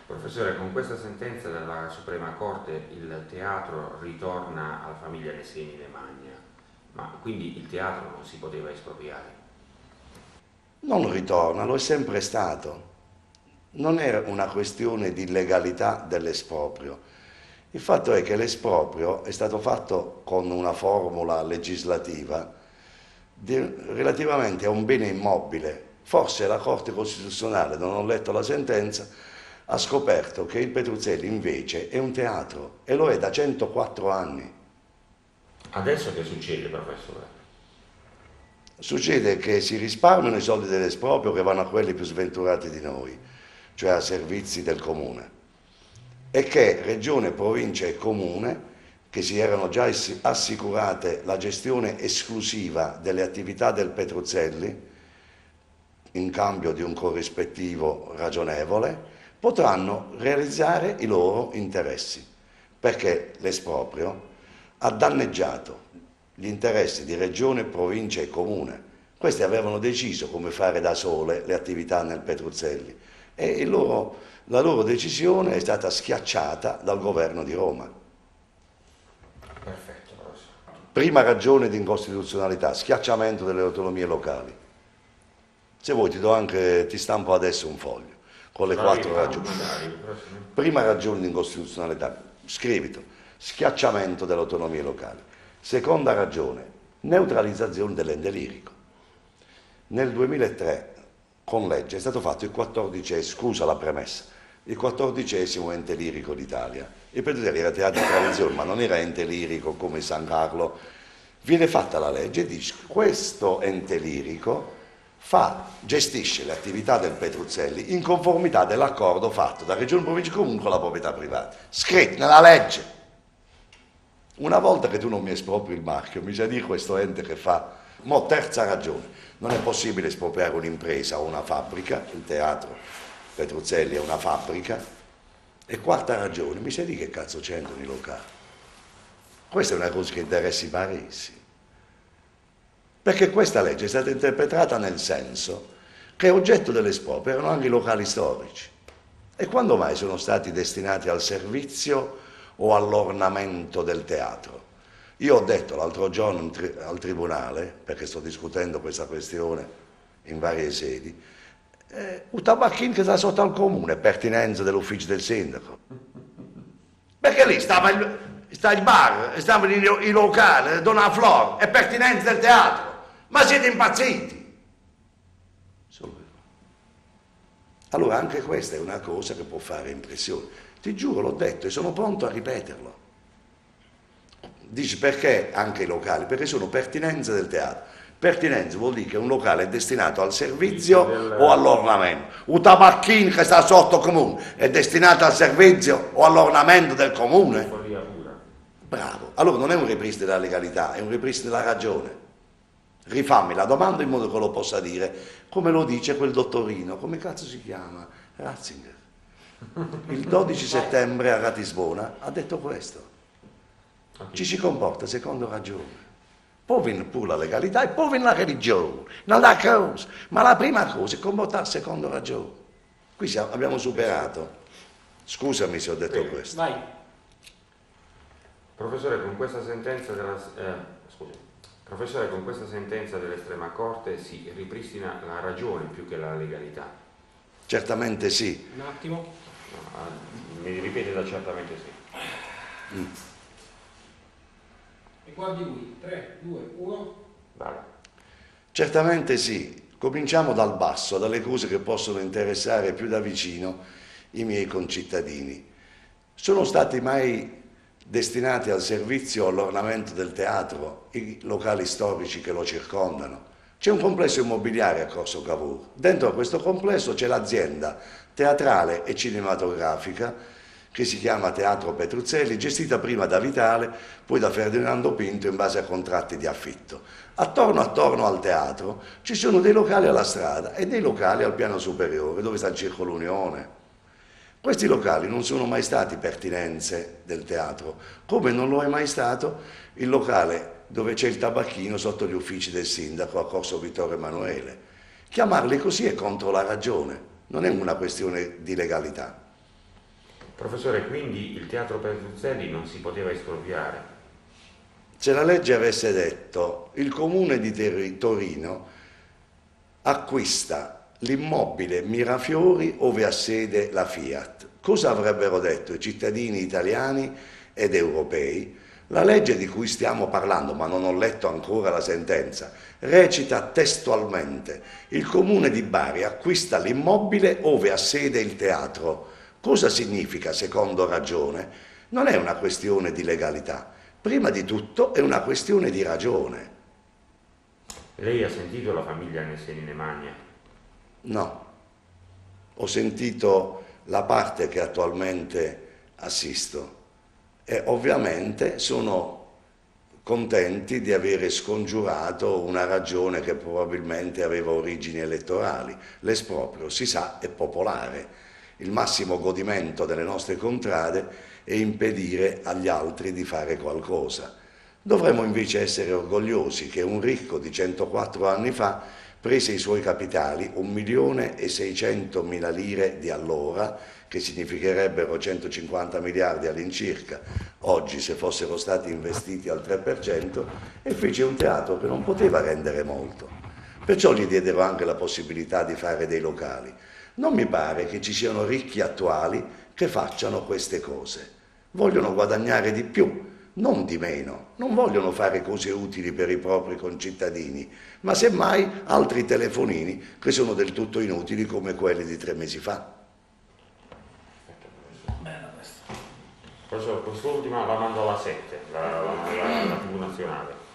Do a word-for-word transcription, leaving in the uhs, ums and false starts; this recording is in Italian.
Professore, con questa sentenza della Suprema Corte il teatro ritorna alla famiglia Neseni Le Magna, ma quindi il teatro non si poteva espropriare? Non ritorna, lo è sempre stato. Non è una questione di legalità dell'esproprio. Il fatto è che l'esproprio è stato fatto con una formula legislativa di, relativamente a un bene immobile. Forse la Corte Costituzionale, non ho letto la sentenza, ha scoperto che il Petruzzelli invece è un teatro e lo è da centoquattro anni. Adesso che succede, professore? Succede che si risparmiano i soldi dell'esproprio che vanno a quelli più sventurati di noi, cioè a servizi del comune, e che Regione, Provincia e Comune, che si erano già assicurate la gestione esclusiva delle attività del Petruzzelli, in cambio di un corrispettivo ragionevole, potranno realizzare i loro interessi, perché l'esproprio ha danneggiato gli interessi di Regione, Provincia e Comune. Questi avevano deciso come fare da sole le attività nel Petruzzelli e il loro, la loro decisione è stata schiacciata dal governo di Roma. Perfetto, professore. Prima ragione di incostituzionalità, schiacciamento delle autonomie locali. Se vuoi ti do anche, ti stampo adesso un foglio con le quattro ragioni. Prima ragione di incostituzionalità, scrivito, schiacciamento delle autonomie locali. Seconda ragione, neutralizzazione dell'ente lirico. Nel duemilatré, con legge, è stato fatto il quattordicesimo, scusa la premessa, il quattordicesimo ente lirico d'Italia. Il Petruzzelli era teatro di tradizione, ma non era ente lirico come San Carlo. Viene fatta la legge e dice questo ente lirico fa, gestisce le attività del Petruzzelli in conformità dell'accordo fatto da Regione, Provincia e Comune con la proprietà privata. Scritto nella legge. Una volta che tu non mi espropri il marchio, mi sai dire questo ente che fa... Mo, terza ragione, non è possibile espropriare un'impresa o una fabbrica, il teatro Petruzzelli è una fabbrica. E quarta ragione, mi sai dire che cazzo c'entrano i locali? Questa è una cosa che interessa i paresi. Perché questa legge è stata interpretata nel senso che oggetto dell'esproprio erano anche i locali storici. E quando mai sono stati destinati al servizio o all'ornamento del teatro? Io ho detto l'altro giorno tri al Tribunale, perché sto discutendo questa questione in varie sedi, eh, un tabacchino che sta sotto al comune, pertinenza dell'ufficio del sindaco. Perché lì stava il, sta il bar, stavano i, i locali, Donna Flor, è pertinenza del teatro. Ma siete impazziti? Allora anche questa è una cosa che può fare impressione. Ti giuro, l'ho detto e sono pronto a ripeterlo. Dici perché anche i locali? Perché sono pertinenze del teatro. Pertinenza vuol dire che un locale è destinato al servizio del... o all'ornamento. Un tabacchino che sta sotto comune è destinato al servizio o all'ornamento del comune? Bravo. Allora non è un ripristino della legalità, è un ripristino della ragione. Rifammi la domanda in modo che lo possa dire, come lo dice quel dottorino, come cazzo si chiama? Ratzinger. Il dodici settembre a Ratisbona ha detto questo. Ci si comporta secondo ragione. Poi viene pure la legalità e poi viene la religione, non la cosa. Ma la prima cosa è comportarsi secondo ragione. Qui siamo, abbiamo superato. Scusami se ho detto Prego. questo. Vai. Professore, con questa sentenza della... Eh, scusi. Professore, con questa sentenza dell'estrema corte si ripristina la ragione più che la legalità? Certamente sì. Un attimo. No, mi ripete da certamente sì. Mm. E guardi lui, tre, due, uno. Vale. Certamente sì. Cominciamo dal basso, dalle cose che possono interessare più da vicino i miei concittadini. Sono stati mai destinati al servizio o all'ornamento del teatro i locali storici che lo circondano? C'è un complesso immobiliare a Corso Cavour. Dentro a questo complesso c'è l'azienda teatrale e cinematografica che si chiama Teatro Petruzzelli, gestita prima da Vitale, poi da Ferdinando Pinto in base a contratti di affitto. Attorno attorno al teatro ci sono dei locali alla strada e dei locali al piano superiore, dove sta il Circolo Unione. Questi locali non sono mai stati pertinenze del teatro, come non lo è mai stato il locale dove c'è il tabacchino sotto gli uffici del sindaco a Corso Vittorio Emanuele. Chiamarli così è contro la ragione, non è una questione di legalità. Professore, quindi il Teatro Petruzzelli non si poteva espropriare? Se la legge avesse detto il comune di Torino acquista l'immobile Mirafiori ove ha sede la Fiat, cosa avrebbero detto i cittadini italiani ed europei? La legge di cui stiamo parlando, ma non ho letto ancora la sentenza, recita testualmente: il comune di Bari acquista l'immobile ove ha sede il teatro. Cosa significa secondo ragione? Non è una questione di legalità, prima di tutto è una questione di ragione. Lei ha sentito la famiglia Neseni-Nemagna? No, ho sentito la parte che attualmente assisto e ovviamente sono contenti di avere scongiurato una ragione che probabilmente aveva origini elettorali. L'esproprio, si sa, è popolare. Il massimo godimento delle nostre contrade è impedire agli altri di fare qualcosa. Dovremmo invece essere orgogliosi che un ricco di centoquattro anni fa prese i suoi capitali, un milione e seicentomila lire di allora, che significherebbero centocinquanta miliardi all'incirca, oggi se fossero stati investiti al tre per cento, e fece un teatro che non poteva rendere molto. Perciò gli diedero anche la possibilità di fare dei locali. Non mi pare che ci siano ricchi attuali che facciano queste cose. Vogliono guadagnare di più, non di meno, non vogliono fare cose utili per i propri concittadini, ma semmai altri telefonini che sono del tutto inutili come quelli di tre mesi fa. Bella questa. Quest'ultima la mando alla sette, la, la, la, la tivù nazionale.